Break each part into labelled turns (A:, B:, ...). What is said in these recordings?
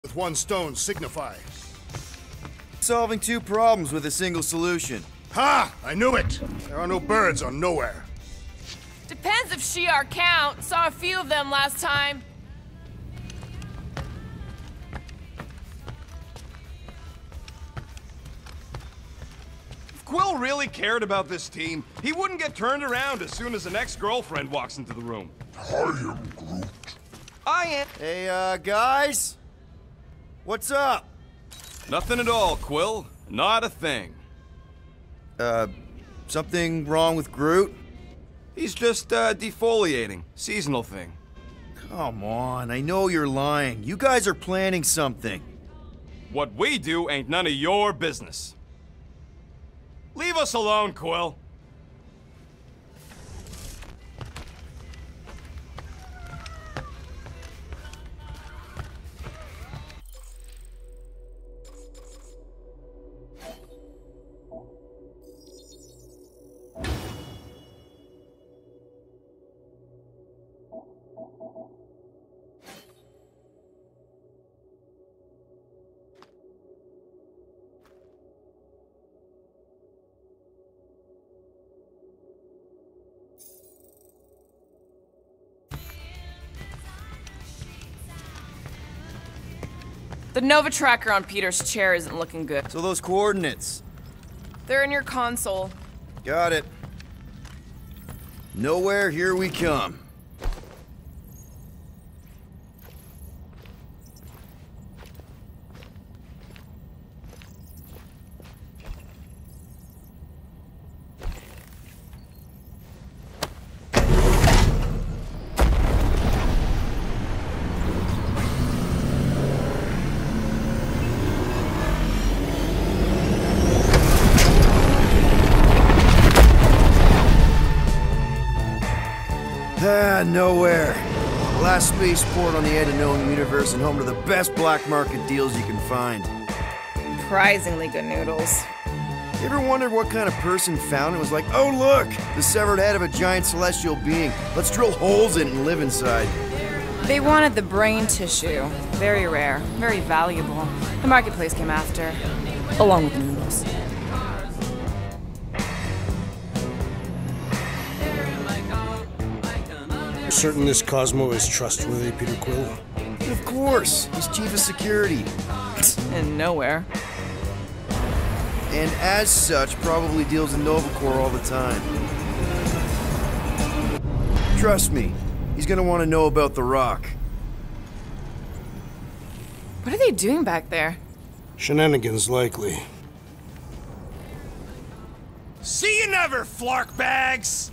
A: with one stone signify?
B: Solving two problems with a single solution.
A: Ha! I knew it! There are no birds on nowhere.
C: Depends if Shi'ar count. Saw a few of them last time.
D: If Quill really cared about this team, he wouldn't get turned around as soon as an ex-girlfriend walks into the room.
E: I am Groot.
D: I am.
B: Hey, guys? What's up?
D: Nothing at all, Quill. Not a thing.
B: Something wrong with Groot?
D: He's just, defoliating. Seasonal thing.
B: Come on, I know you're lying. You guys are planning something.
D: What we do ain't none of your business. Leave us alone, Quill.
C: The Nova tracker on Peter's chair isn't looking good.
B: So those coordinates.
C: They're in your console.
B: Got it. Nowhere, here we come. Nowhere. Last spaceport on the edge of known universe and home to the best black market deals you can find.
C: Surprisingly good noodles.
B: You ever wondered what kind of person found it was like, oh look, the severed head of a giant celestial being. Let's drill holes in it and live inside.
C: They wanted the brain tissue. Very rare, very valuable. The marketplace came after, along with the noodles.
A: Certain this Cosmo is trustworthy, Peter Quill?
B: Of course, he's chief of security.
C: And nowhere.
B: And as such, probably deals in Novacore all the time. Trust me, he's gonna want to know about the Rock.
C: What are they doing back there?
A: Shenanigans, likely.
D: See you never, flark bags!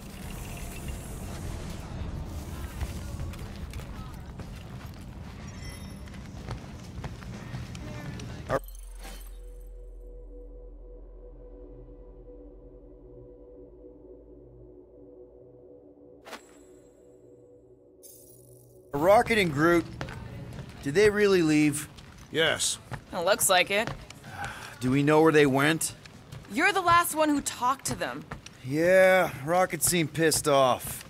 B: Rocket and Groot, did they really leave?
A: Yes.
C: It looks like it.
B: Do we know where they went?
C: You're the last one who talked to them.
B: Yeah, Rocket seemed pissed off.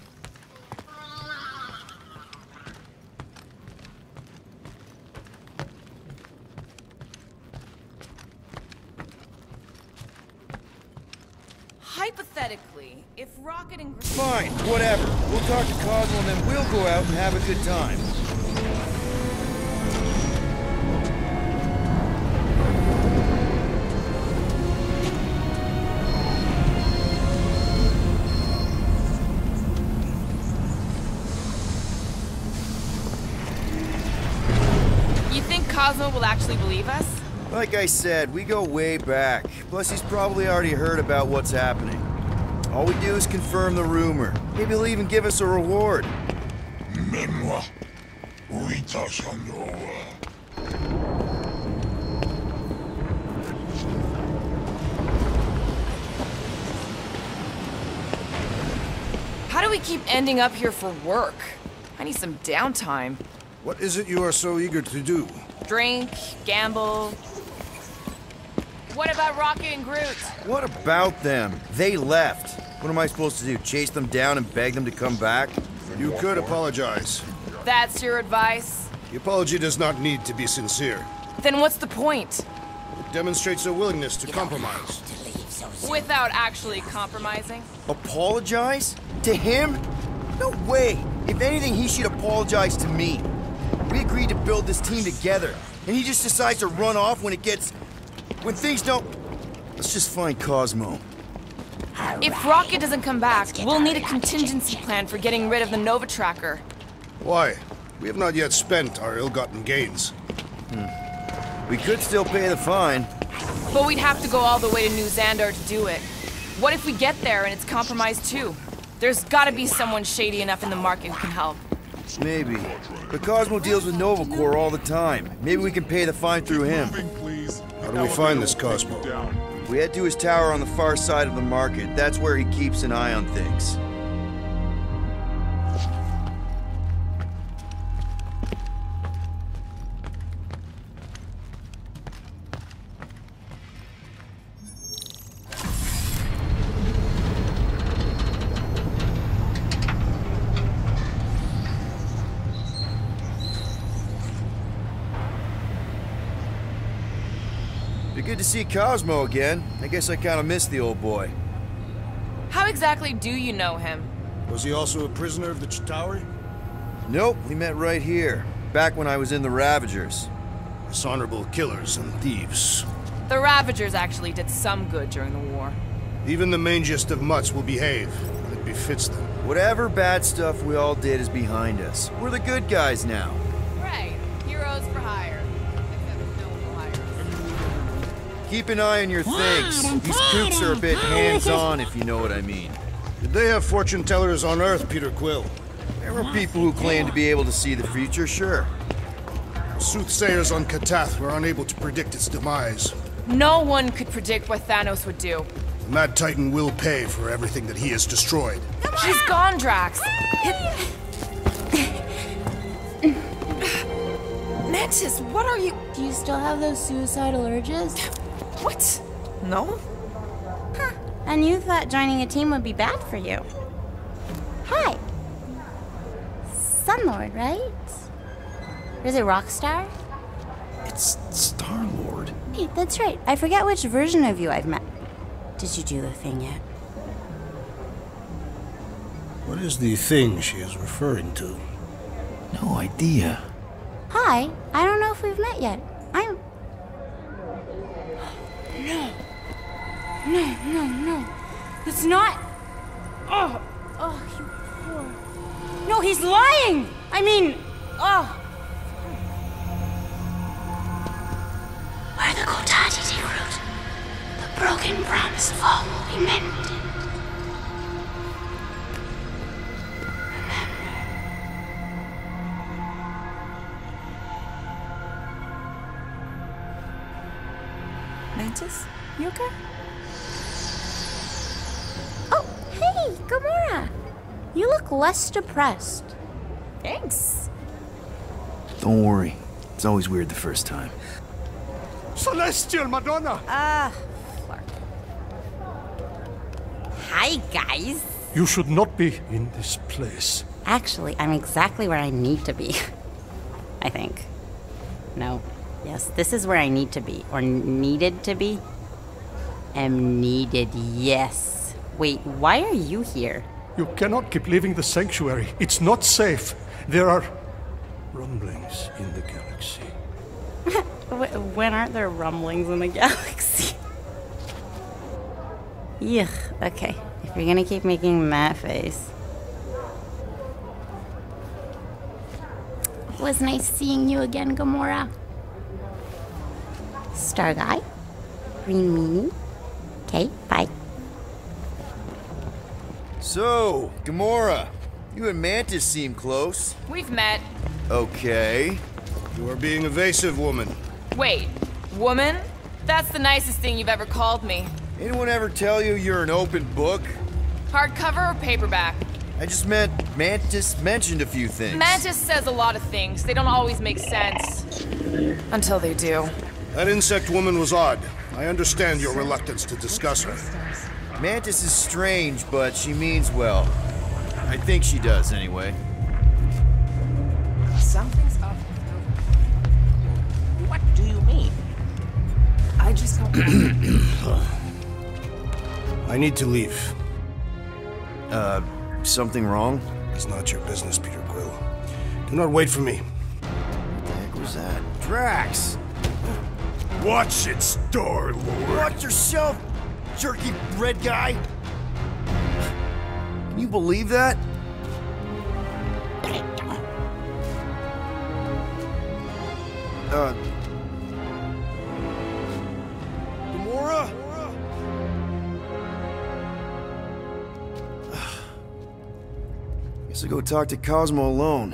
C: Hypothetically, if Rocket and Groot...
B: Fine, whatever. We'll talk to Cosmo and then we'll go out and have a good time.
C: You think Cosmo will actually believe us?
B: Like I said, we go way back. Plus, he's probably already heard about what's happening. All we do is confirm the rumor. Maybe he'll even give us a reward.
E: Menwa. Uita Sandoa.
C: How do we keep ending up here for work? I need some downtime.
A: What is it you are so eager to do?
C: Drink, gamble. What about Rocket and Groot?
B: What about them? They left. What am I supposed to do? Chase them down and beg them to come back?
A: You could apologize.
C: That's your advice?
A: The apology does not need to be sincere.
C: Then what's the point?
A: It demonstrates a willingness to compromise.
C: Without actually compromising?
B: Apologize? To him? No way! If anything, he should apologize to me. We agreed to build this team together, and he just decides to run off when things don't... Let's just find Cosmo.
C: If Rocket doesn't come back, we'll need a contingency plan for getting rid of the Nova Tracker.
A: Why? We have not yet spent our ill-gotten gains.
B: We could still pay the fine.
C: But we'd have to go all the way to New Xandar to do it. What if we get there and it's compromised too? There's gotta be someone shady enough in the market who can help.
B: Maybe. But Cosmo deals with Nova Corps all the time. Maybe we can pay the fine through him.
A: How do we find this Cosmo?
B: We head to his tower on the far side of the market. That's where he keeps an eye on things. Be good to see Cosmo again. I guess I kind of missed the old boy.
C: How exactly do you know him?
A: Was he also a prisoner of the Chitauri?
B: Nope, we met right here. Back when I was in the Ravagers.
A: Dishonorable killers and thieves.
C: The Ravagers actually did some good during the war.
A: Even the mangiest of mutts will behave. It befits them.
B: Whatever bad stuff we all did is behind us. We're the good guys now.
C: Right. Heroes for hire. Except no one will hire us.
B: Keep an eye on your things. These kooks are a bit hands-on, if you know what I mean.
A: Did they have fortune tellers on Earth, Peter Quill?
B: There were people who claimed to be able to see the future, sure.
A: Soothsayers on Katath were unable to predict its demise.
C: No one could predict what Thanos would do.
A: The Mad Titan will pay for everything that he has destroyed.
C: She's gone, Drax. Mantis, what are you...
F: Do you still have those suicidal urges?
C: What? No?
F: Huh. And you thought joining a team would be bad for you. Hi. Sunlord, right? Or is it Rockstar?
B: It's Star-Lord.
F: Hey, that's right. I forget which version of you I've met. Did you do the thing yet?
A: What is the thing she is referring to?
B: No idea.
F: Hi. I don't know if we've met yet. I'm... No. It's not... Oh, you poor... No, he's lying! I mean... Oh... Where the Kotati take root, the broken promised fall will be mended.
C: Mantis, you okay?
F: Oh, hey, Gamora! You look less depressed.
C: Thanks.
B: Don't worry. It's always weird the first time.
D: Celestial Madonna!
C: Clark.
F: Hi, guys.
G: You should not be in this place.
F: Actually, I'm exactly where I need to be. I think. No. Yes, this is where I need to be. Or needed to be. Am needed, yes. Wait, why are you here?
G: You cannot keep leaving the sanctuary. It's not safe. There are rumblings in the galaxy.
F: When aren't there rumblings in the galaxy? Yuck, okay. If you're gonna keep making that face. It was nice seeing you again, Gamora. Star Guy. Green Meanie. Okay, bye.
B: So, Gamora, you and Mantis seem close.
C: We've met.
B: Okay.
A: You are being evasive, woman.
C: Wait, woman? That's the nicest thing you've ever called me.
B: Anyone ever tell you you're an open book?
C: Hardcover or paperback?
B: I just meant Mantis mentioned a few things.
C: Mantis says a lot of things. They don't always make sense. Until they do.
A: That insect woman was odd. I understand your reluctance to discuss her.
B: Mantis is strange, but she means well. I think she does, anyway.
C: Something's up with
A: I need to leave.
B: Something wrong?
A: It's not your business, Peter Quill. Do not wait for me.
B: What the heck was that? Drax!
E: Watch it, Star-Lord.
B: Watch yourself, jerky red guy! Can you believe that? Gamora? Guess I'll go talk to Cosmo alone.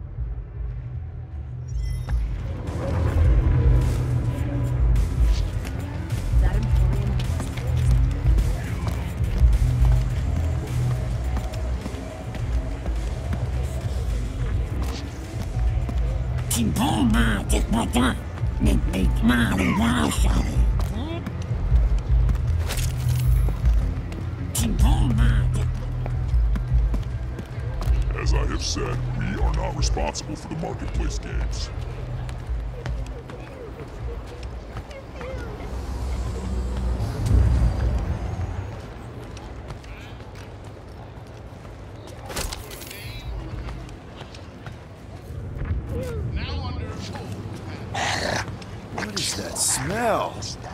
E: As I have said, we are not responsible for the marketplace games.
B: What is that smell?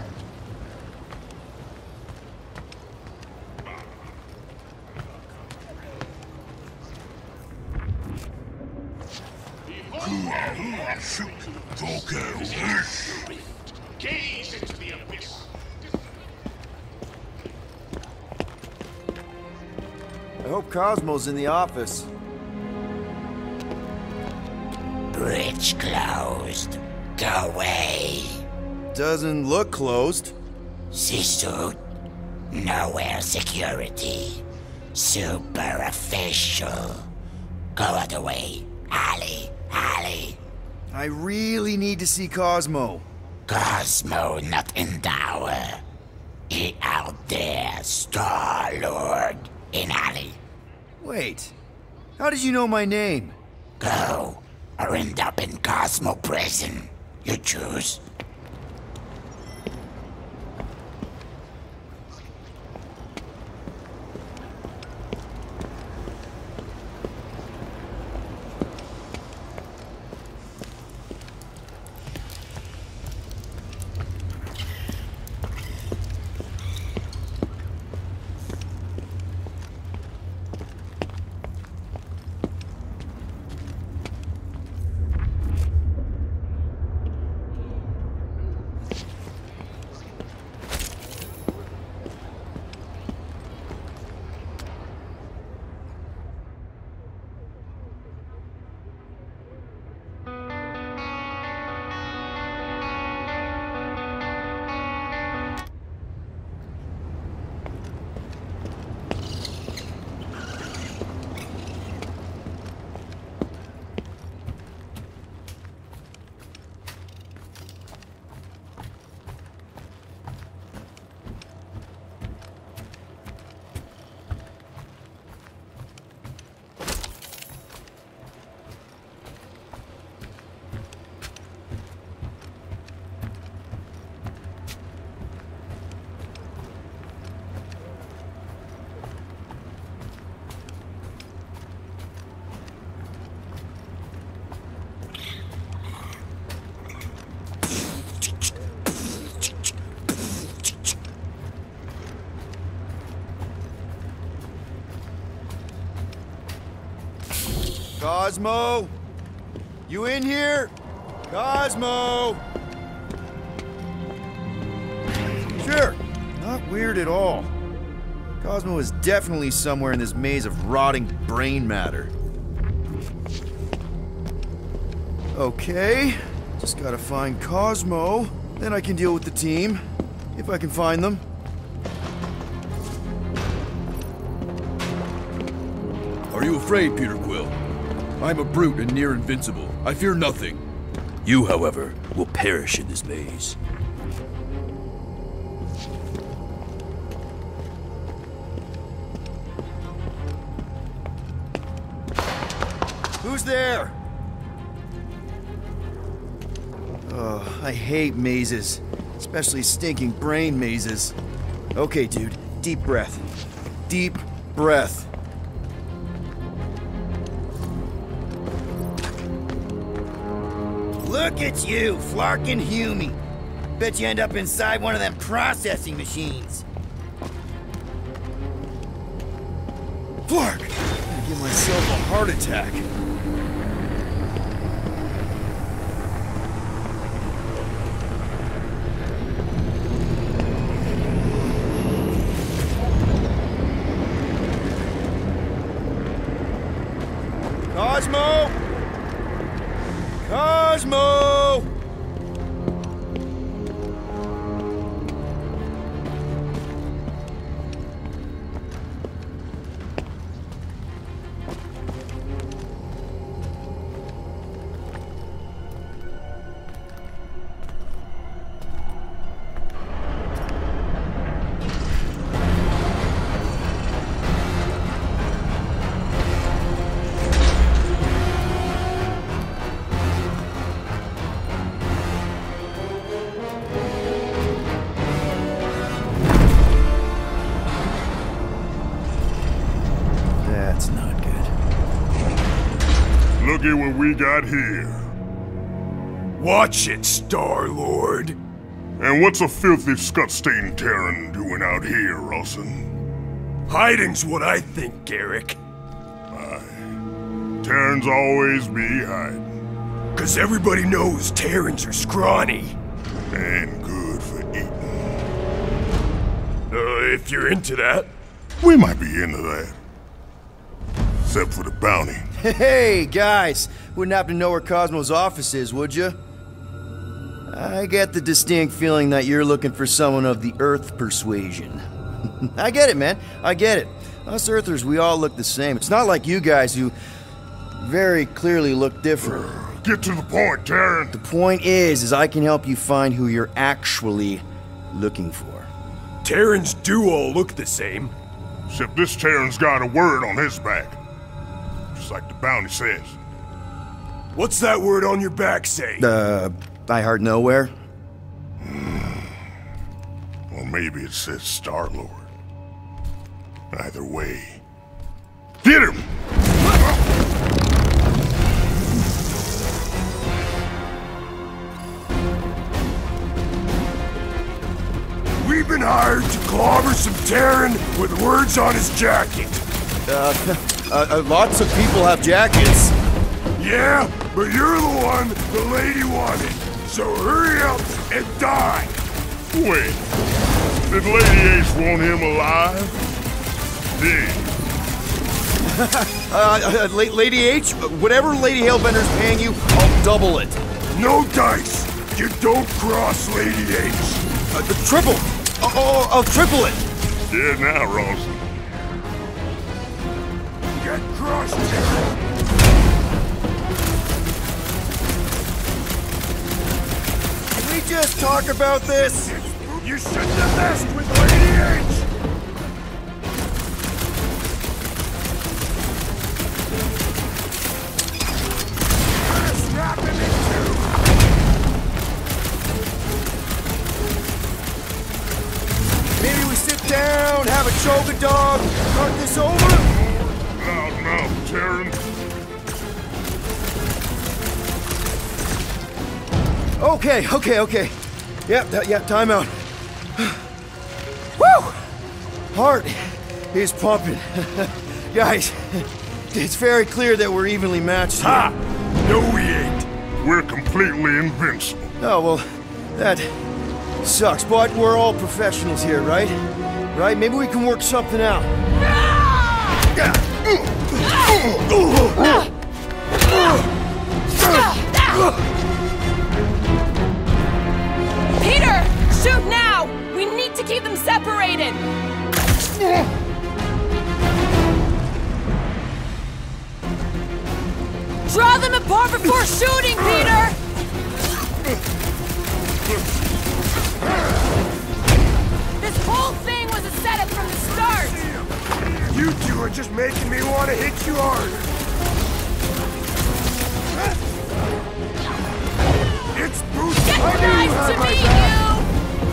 E: Gaze into the abyss.
B: I hope Cosmo's in the office.
H: Bridge closed. Go away.
B: Doesn't look closed.
H: C-suit. Nowhere security. Super official. Go other way. Alley.
B: I really need to see Cosmo.
H: Cosmo not in tower. He out there, Star-Lord. In alley.
B: Wait, how did you know my name?
H: Go. Or end up in Cosmo prison. You choose.
B: Cosmo? You in here? Cosmo! Sure, not weird at all. Cosmo is definitely somewhere in this maze of rotting brain matter. Okay, just gotta find Cosmo, then I can deal with the team, if I can find them.
I: Are you afraid, Peter Quill? I'm a brute and near invincible. I fear nothing. You, however, will perish in this maze.
B: Who's there? Oh, I hate mazes. Especially stinking brain mazes. Okay, dude. Deep breath. Deep breath. Look at you, Flark and Humie. Bet you end up inside one of them processing machines. Flark! I'm gonna give myself a heart attack. Cosmo! Cosmo! That's not good.
E: Look at what we got here.
J: Watch it, Star-Lord.
E: And what's a filthy scut-stained Terran doing out here, Rawson?
J: Hiding's what I think, Garrick.
E: Terrans always be hiding.
J: 'Cause everybody knows Terrans are scrawny.
E: And good for eating.
J: If you're into that.
E: We might be into that. Except for the bounty.
B: Hey, guys! Wouldn't happen to know where Cosmo's office is, would you? I get the distinct feeling that you're looking for someone of the Earth persuasion. I get it, man. I get it. Us Earthers, we all look the same. It's not like you guys who very clearly look different.
E: Get to the point, Terran.
B: The point is I can help you find who you're actually looking for.
J: Terrans do all look the same.
E: Except this Terran's got a word on his back. Just like the bounty says.
J: What's that word on your back say?
B: I heart nowhere?
E: Or maybe it says Star-Lord. Either way. Get him!
J: We've been hired to clobber some Terran with words on his jacket.
B: Lots of people have jackets.
J: Yeah, but you're the one the lady wanted. So hurry up and die.
E: Wait. Did Lady H want him alive?
B: Lady H, whatever Lady Hellbender's paying you, I'll double it.
J: No dice. You don't cross Lady H.
B: The triple. I'll triple it.
E: Yeah, now, Rawson.
J: Get crushed, Terran.
B: Can we just talk about this?
J: You shouldn't have messed with Lady H. Snap him in two.
B: Maybe we sit down, have a choke-a-dog, start this over?
E: Loudmouth, Terran.
B: Okay. Yep, time out. Woo! Heart is pumping. Guys, it's very clear that we're evenly matched here.
J: Ha! No, we ain't.
E: We're completely invincible.
B: Oh, well, that sucks, but we're all professionals here, right? Right? Maybe we can work something out.
C: Peter! Shoot now! We need to keep them separated! Draw them apart before shooting, Peter! This whole thing was a setup from the start!
J: You two are just making me want to hit you harder. It's boots.
C: It's nice to meet you!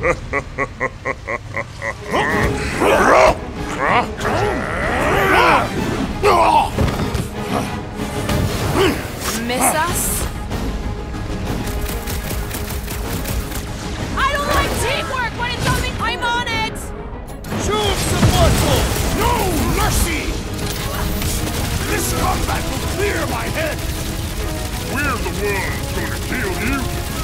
C: Miss us? I don't like teamwork when it's on me. I'm on it!
J: Choose the muscle! No mercy! This combat will clear my head!
E: We're the ones gonna kill you!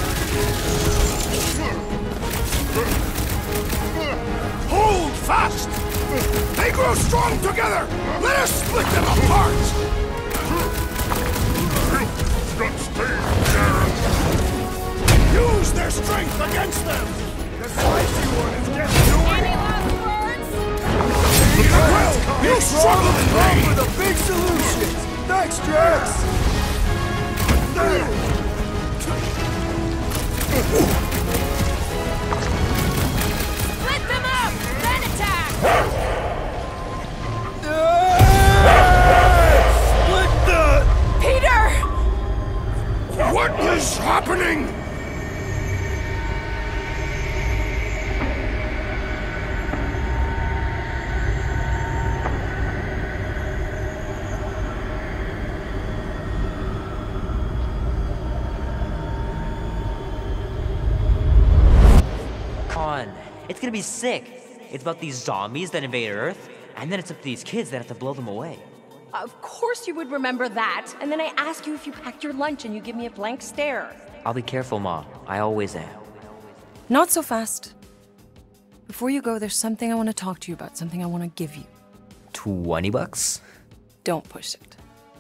J: Hold fast! They grow strong together! Let us split them apart! Use their strength against them! The spicy one is getting away!
C: Any last words?
J: Well, you struggle in vain!
B: For the big solution! Thanks, Drax!
C: Split them up! Then attack!
J: Split the...
C: Peter!
J: What is happening?
K: It's gonna be sick. It's about these zombies that invade Earth, and then it's up to these kids that have to blow them away.
L: Of course you would remember that. And then I ask you if you packed your lunch and you give me a blank stare.
K: I'll be careful, Ma. I always am.
M: Not so fast. Before you go, there's something I want to talk to you about, something I want to give you.
K: $20?
M: Don't push it.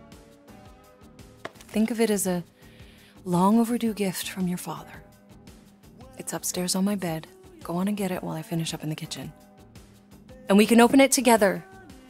M: Think of it as a long overdue gift from your father. It's upstairs on my bed. Go on and get it while I finish up in the kitchen. And we can open it together.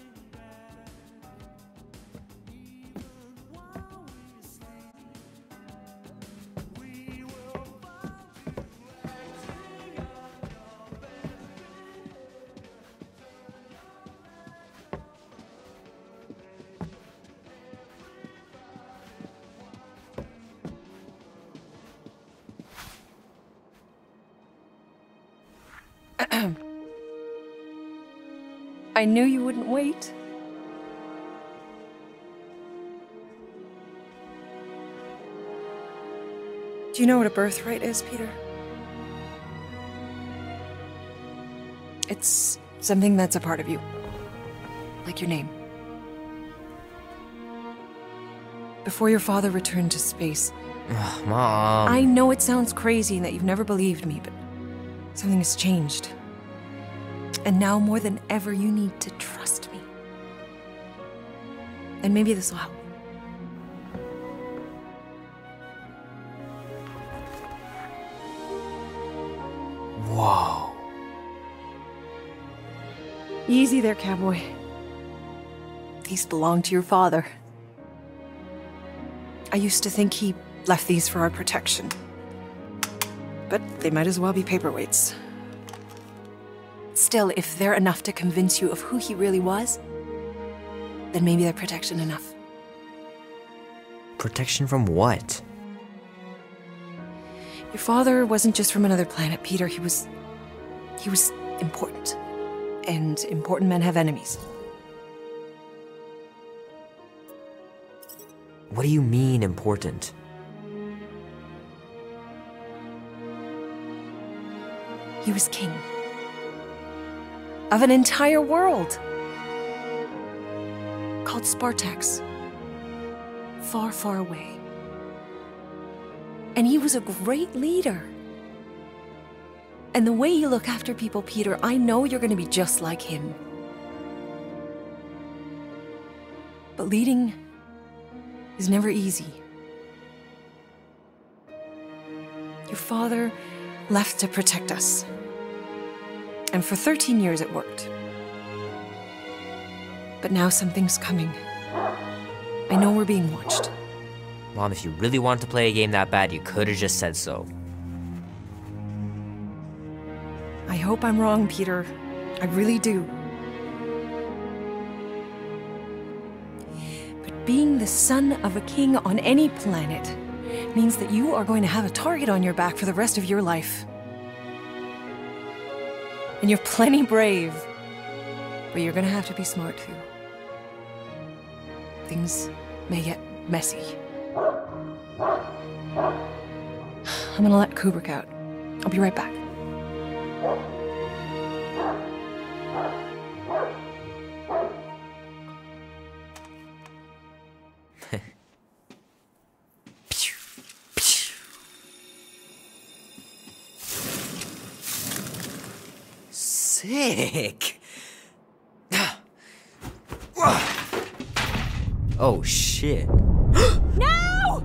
M: I knew you wouldn't wait. Do you know what a birthright is, Peter? It's something that's a part of you. Like your name. Before your father returned to space.
K: Ugh, Mom.
M: I know it sounds crazy and that you've never believed me, but something has changed. And now more than ever, you need to trust me. And maybe this will help.
K: Whoa.
M: Easy there, cowboy. These belong to your father. I used to think he left these for our protection. But they might as well be paperweights. Still, if they're enough to convince you of who he really was, then maybe they're protection enough.
K: Protection from what?
M: Your father wasn't just from another planet, Peter. He was important. And important men have enemies.
K: What do you mean, important?
M: He was king. Of an entire world. Called Spartax. Far, far away. And he was a great leader. And the way you look after people, Peter, I know you're going to be just like him. But leading is never easy. Your father left to protect us. And for 13 years it worked. But now something's coming. I know we're being watched.
K: Mom, if you really wanted to play a game that bad, you could have just said so.
M: I hope I'm wrong, Peter. I really do. But being the son of a king on any planet means that you are going to have a target on your back for the rest of your life. And you're plenty brave. But you're gonna have to be smart too. Things may get messy. I'm gonna let Kubrick out. I'll be right back.
K: Sick. Oh shit.
C: No!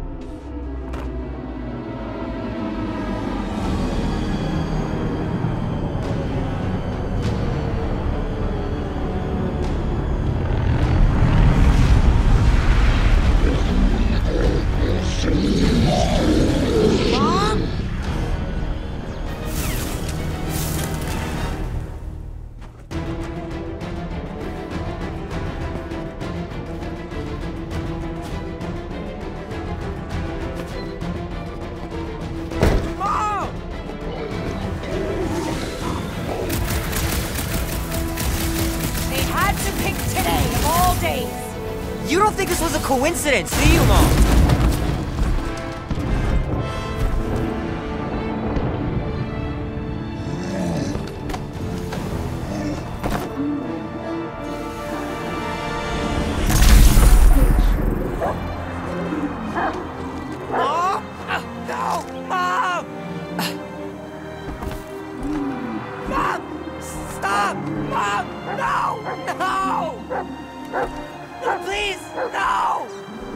K: Mom?
C: They had to pick today of all days.
K: You don't think this was a coincidence, do you, Mom? Mom? No! Mom! Mom! Stop! Mom! No! No! Please! No!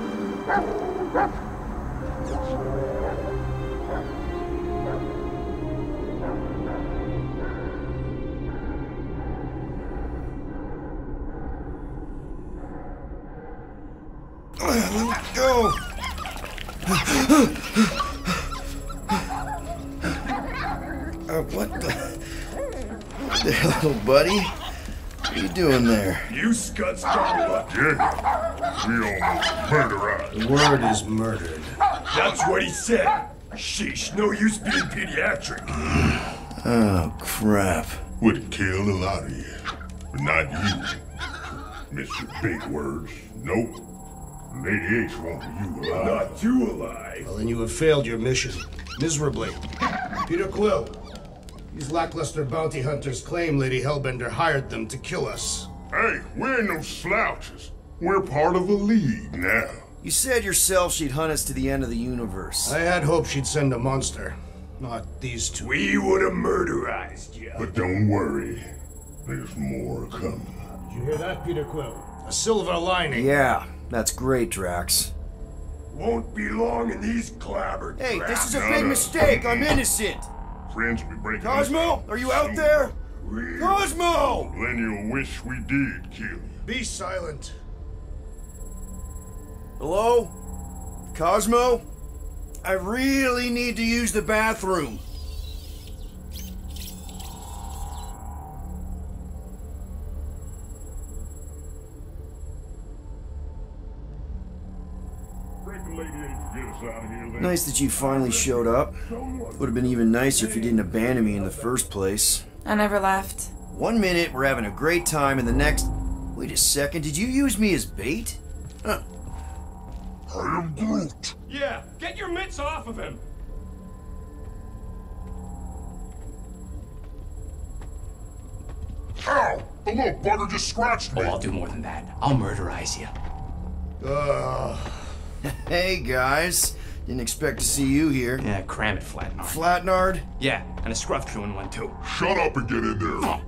B: Let's go. What the hell, buddy? What are you doing there?
J: You scuds got lucky.
E: Yeah, we almost murdered.
J: The word is murdered. That's what he said. Sheesh, no use being pediatric.
B: Oh, crap.
E: Would kill a lot of you, but not you. Mr. Big Words. Nope. Lady H wants you alive.
J: Not you alive.
A: Well, then you have failed your mission. Miserably. Peter Quill. These lackluster bounty hunters claim Lady Hellbender hired them to kill us.
E: Hey, we ain't no slouches. We're part of a league now.
B: You said yourself she'd hunt us to the end of the universe.
A: I had hoped she'd send a monster. Not these two.
J: We would have murderized you.
E: But don't worry. There's more coming.
A: Did you hear that, Peter Quill? A silver lining.
B: Yeah, that's great, Drax.
J: Won't be long in these clabbered
B: Hey, this is a
J: traps.
B: big mistake. I'm innocent.
E: Friends will be breaking
B: Cosmo, are you out there? Cosmo!
E: Then you'll wish we did kill you.
A: Be silent.
B: Hello? Cosmo? I really need to use the bathroom. Nice that you finally showed up. Would have been even nicer if you didn't abandon me in the first place.
C: I never left.
B: 1 minute, we're having a great time, and the next... Wait a second, did you use me as bait? Huh.
E: I am Groot.
D: Yeah, get your mitts off of him.
E: Ow! The little bugger just scratched me.
N: Oh, I'll do more than that. I'll murderize you.
B: Hey, guys. Didn't expect to see you here.
N: Yeah, cram it, Flatnard.
B: Flatnard?
N: Yeah, and a scruff crew in one too.
E: Shut up and get in there.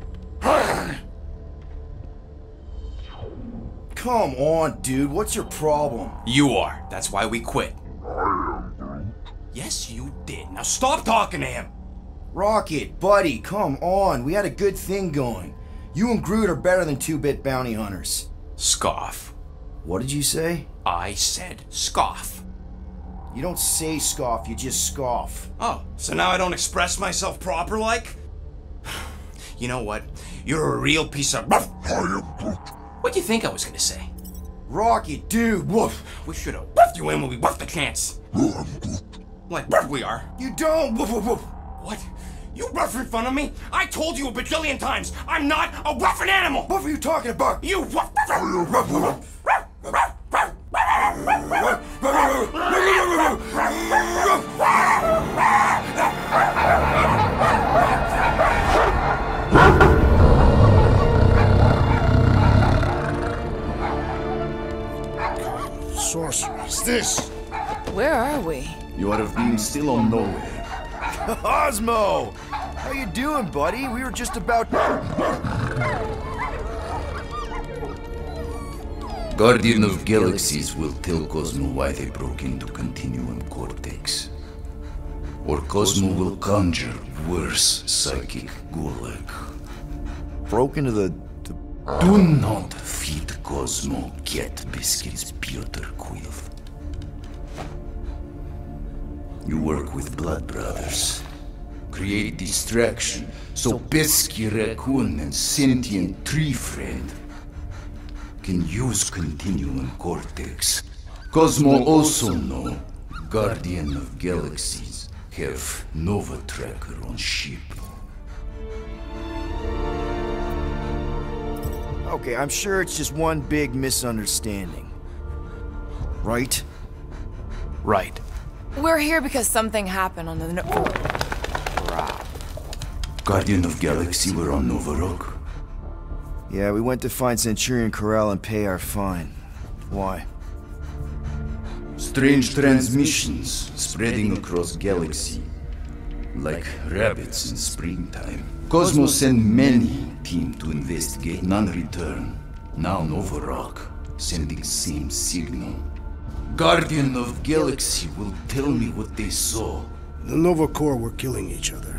B: Come on, dude. What's your problem?
N: You are. That's why we quit.
E: I am Groot.
N: Yes, you did. Now stop talking to him.
B: Rocket, buddy, come on. We had a good thing going. You and Groot are better than 2-bit bounty hunters.
N: Scoff.
B: What did you say?
N: I said scoff.
B: You don't say scoff, you just scoff.
N: Oh, so now I don't express myself proper like? You know what? You're a real piece of...
E: I am Groot.
N: What do you think I was gonna say?
B: Rocket, dude, woof.
N: We should have woofed you in when we woofed the chance.
E: I am Groot.
N: Like, woof we are.
B: You don't, woof, woof, woof.
N: What? You rough in front of me? I told you a bajillion times, I'm not a roughing animal!
B: What were you talking about?
N: You rough...
A: Sorcery is this?
C: Where are we?
O: You are being still on nowhere.
B: Cosmo! How you doing, buddy? We were just about...
O: Guardian of Galaxies will tell Cosmo why they broke into Continuum Cortex. Or Cosmo will conjure worse psychic gulag.
B: Broke into the...
O: Do not feed Cosmo cat biscuits, Piotr Quill. You work with Blood Brothers. Create distraction so pesky raccoon and sentient tree friend can use Continuum Cortex. Cosmo also know Guardian of Galaxies have Nova Tracker on ship.
B: Okay, I'm sure it's just one big misunderstanding. Right?
I: Right.
C: We're here because something happened on the...
O: Guardian of Galaxy were on Nova Rock.
B: Yeah, we went to find Centurion Corral and pay our fine. Why?
O: Strange transmissions spreading across galaxy, like rabbits in springtime. Cosmo sent many team to investigate, none return. Now Nova Rock sending same signal. Guardian of Galaxy will tell me what they saw.
A: The Nova Corps were killing each other.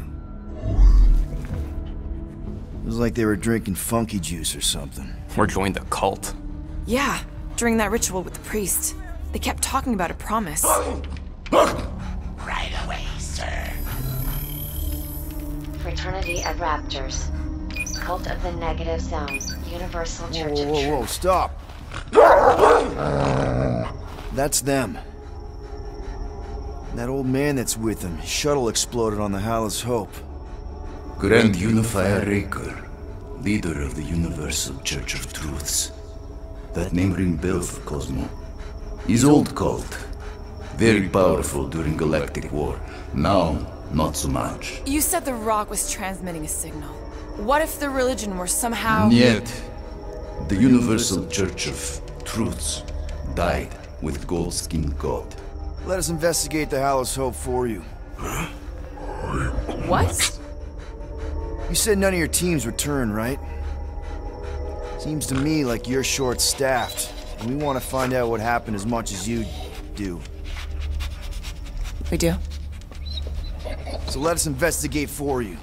B: It was like they were drinking funky juice or something.
N: Or joined the cult.
C: Yeah, during that ritual with the priest. They kept talking about a promise.
H: Right away, sir.
P: Fraternity of Raptors. Cult of the Negative Zone. Universal Church of Truth.
B: Whoa, stop! That's them. That old man that's with them, his shuttle exploded on the Hallis Hope.
O: Grand Unifier Raker, leader of the Universal Church of Truths. That name ring bell for Cosmo. His old cult. Very powerful during Galactic War. Now, not so much.
C: You said the rock was transmitting a signal. What if the religion were somehow...
O: Yet, the Universal Church of Truths died with Goldskin God.
B: Let us investigate the Hallis Hope for you.
C: What?
B: You said none of your teams return, right? Seems to me like you're short-staffed, and we want to find out what happened as much as you do.
C: We do.
B: So let us investigate for you.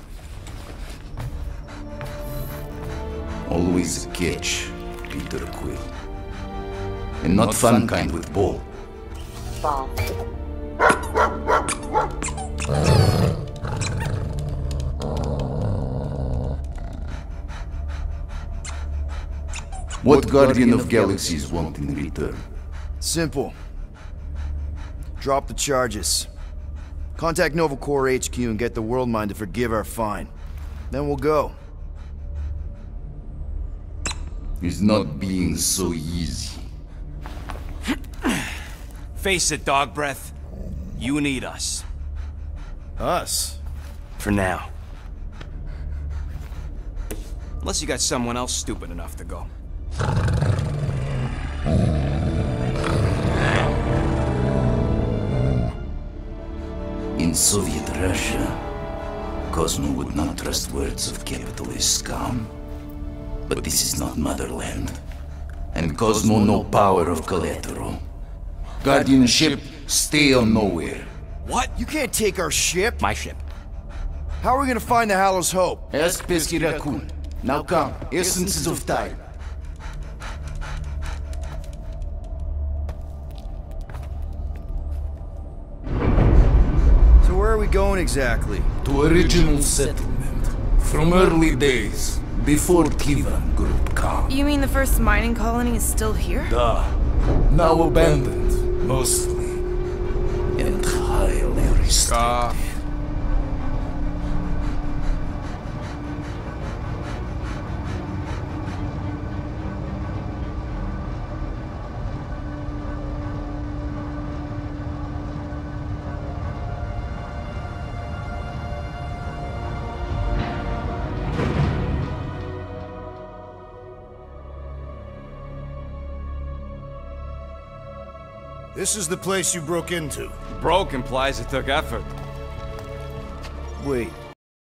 O: Always a catch, Peter Quill. And not fun kind with ball.
P: Ball.
O: What Guardian of Galaxies want in return?
B: Simple. Drop the charges. Contact Nova Corps HQ and get the World Mind to forgive our fine. Then we'll go.
O: It's not being so easy.
N: Face it, Dog Breath. You need us.
B: Us?
N: For now. Unless you got someone else stupid enough to go.
O: In Soviet Russia, Cosmo would not trust words of capitalist scum. But this is not motherland. And Cosmo no power of collateral. Guardianship, stay on nowhere.
B: What? You can't take our ship?
N: My ship.
B: How are we gonna find the Hallis Hope?
O: Ask Pesky Raccoon. Now come, essences of time.
B: So where are we going exactly?
O: To original settlement. From early days, before Tivan Group come.
C: You mean the first mining colony is still here?
O: Duh. Now abandoned, mostly. And highly restricted.
A: This is the place you broke into.
D: Broke implies it took effort.
B: Wait,